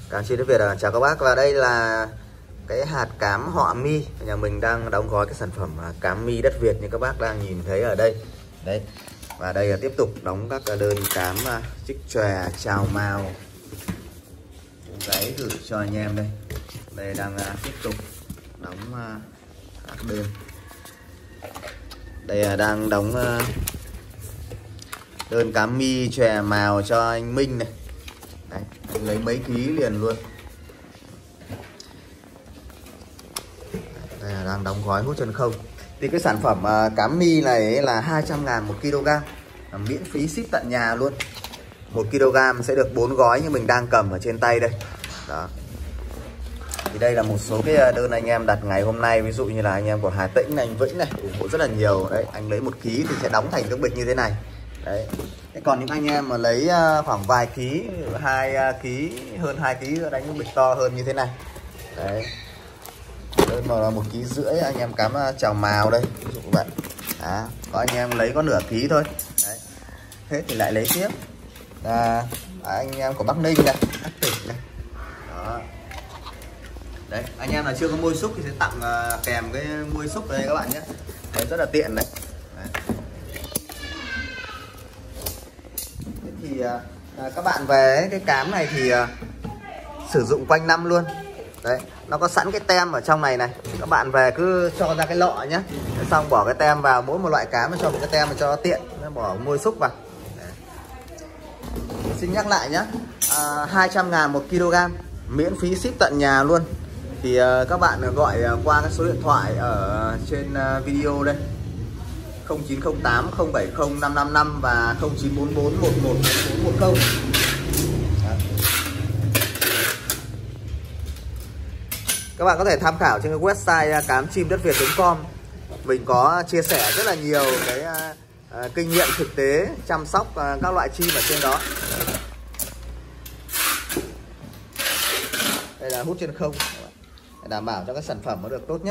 Cám chim đất Việt chào các bác, và đây là cái hạt cám họ Mi. Nhà mình đang đóng gói cái sản phẩm cám Mi đất Việt như các bác đang nhìn thấy ở đây. Đấy. Và đây là tiếp tục đóng các đơn cám chích chòe, chào mào, gáy gửi cho anh em đây. Đây đang tiếp tục đóng các đơn. Đây là đang đóng đơn cám Mi chòe mào cho anh Minh này. Đấy, anh lấy mấy ký liền luôn. Đây là đang đóng gói hút chân không. Thì cái sản phẩm cám Mi này là 200.000 một kg, miễn phí ship tận nhà luôn. 1 kg sẽ được 4 gói như mình đang cầm ở trên tay đây. Đó. Thì đây là một số cái đơn anh em đặt ngày hôm nay, ví dụ như là anh em của Hà Tĩnh này, anh Vĩnh này ủng hộ rất là nhiều. Đấy, anh lấy 1 ký thì sẽ đóng thành các bịch như thế này. Đấy. Thế còn những anh em mà lấy khoảng vài ký, 2 ký, hơn 2 ký đánh những bịch to hơn như thế này. Đấy. Đơn mà là 1,5 kg anh em cám chào mào đây, ví dụ vậy. Đó. Có anh em lấy có nửa ký thôi. Đấy. Thế thì lại lấy tiếp. Anh em của Bắc Ninh này, các tỉnh này. Đó. Đấy, anh em là chưa có môi xúc thì sẽ tặng kèm cái môi xúc đây các bạn nhé. Đấy, rất là tiện đấy. Đấy. Thế thì các bạn về cái cám này thì sử dụng quanh năm luôn. Đấy, nó có sẵn cái tem ở trong này này. Các bạn về cứ cho ra cái lọ nhé. Xong bỏ cái tem vào, mỗi một loại cám cho một cái tem cho nó tiện. Bỏ môi xúc vào. Đấy. Xin nhắc lại nhé, 200.000 một kg, miễn phí ship tận nhà luôn. Thì các bạn gọi qua cái số điện thoại ở trên video đây, 0908 070 555 và 0944 114410. Các bạn có thể tham khảo trên cái website camchimdetviet.com. Mình có chia sẻ rất là nhiều cái kinh nghiệm thực tế chăm sóc các loại chim ở trên đó. Đây là hút chân không để đảm bảo cho các sản phẩm nó được tốt nhất.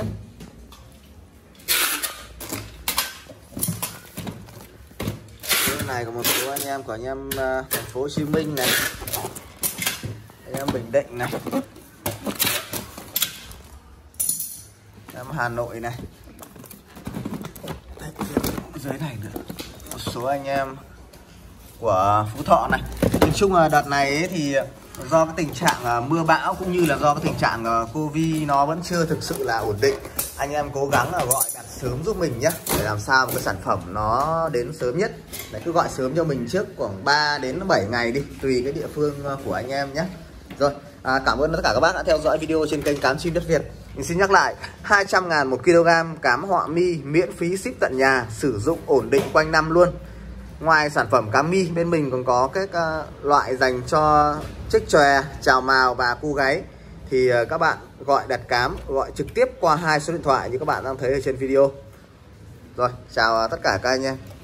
Cái này có một số anh em của anh em thành phố Hồ Chí Minh này, anh em Bình Định này, em Hà Nội này. Đây, dưới này nữa một số anh em của Phú Thọ này. Nói chung là đợt này ấy thì do cái tình trạng mưa bão cũng như là do cái tình trạng Covid nó vẫn chưa thực sự là ổn định, anh em cố gắng là gọi đặt sớm giúp mình nhé, để làm sao cái sản phẩm nó đến sớm nhất. Đấy, cứ gọi sớm cho mình trước khoảng 3 đến 7 ngày đi, tùy cái địa phương của anh em nhé. Rồi, cảm ơn tất cả các bác đã theo dõi video trên kênh Cám Chim Đất Việt. Mình xin nhắc lại, 200.000 một kg cám họ Mi, miễn phí ship tận nhà, sử dụng ổn định quanh năm luôn. Ngoài sản phẩm cám Mi, bên mình còn có các loại dành cho chích chòe, chào mào và cu gáy. Thì các bạn gọi đặt cám, gọi trực tiếp qua 2 số điện thoại như các bạn đang thấy ở trên video. Rồi, chào tất cả các anh em.